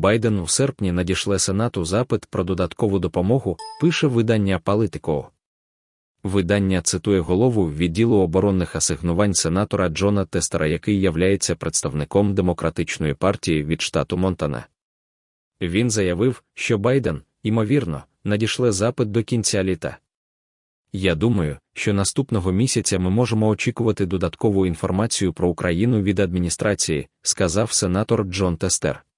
Байден у серпні надішле Сенату запит про додаткову допомогу, пише видання Politico. Видання цитує голову відділу оборонних асигнувань сенатора Джона Тестера, який являється представником Демократичної партії від штату Монтана. Він заявив, що Байден, ймовірно, надішле запит до кінця літа. «Я думаю, що наступного місяця ми можемо очікувати додаткову інформацію про Україну від адміністрації», сказав сенатор Джон Тестер.